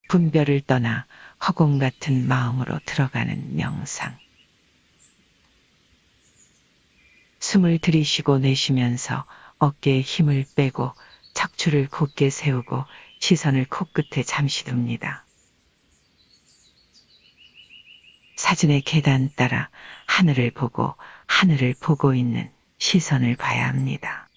분별을 떠나 허공 같은 마음으로 들어가는 명상. 숨을 들이쉬고 내쉬면서 어깨에 힘을 빼고 척추를 곧게 세우고 시선을 코끝에 잠시 둡니다. 사진의 계단 따라 하늘을 보고 있는 시선을 봐야 합니다.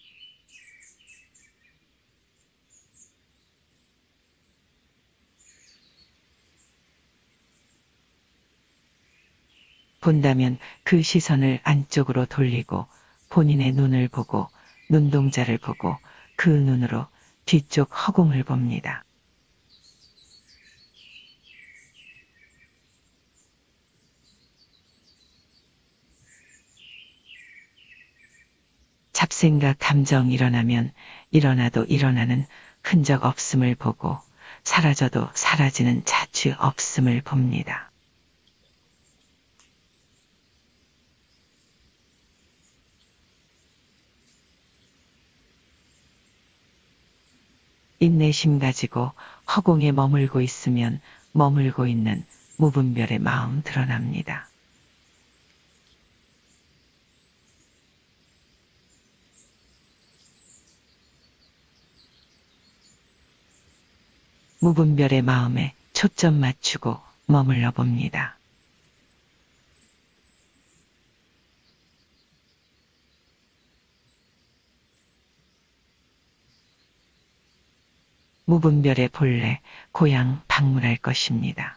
본다면 그 시선을 안쪽으로 돌리고 본인의 눈을 보고 눈동자를 보고 그 눈으로 뒤쪽 허공을 봅니다. 잡생각 감정 일어나면 일어나도 일어나는 흔적 없음을 보고 사라져도 사라지는 자취 없음을 봅니다. 인내심 가지고 허공에 머물고 있으면 머물고 있는 무분별의 마음 드러납니다. 무분별의 마음에 초점 맞추고 머물러 봅니다. 무분별의 본래 고향 방문할 것입니다.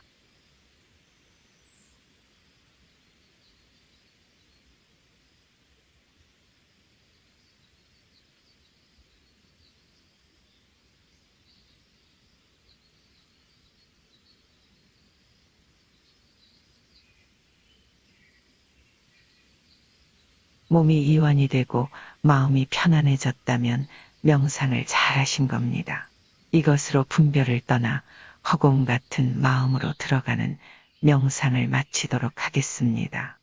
몸이 이완이 되고 마음이 편안해졌다면 명상을 잘하신 겁니다. 이것으로 분별을 떠나 허공 같은 마음으로 들어가는 명상을 마치도록 하겠습니다.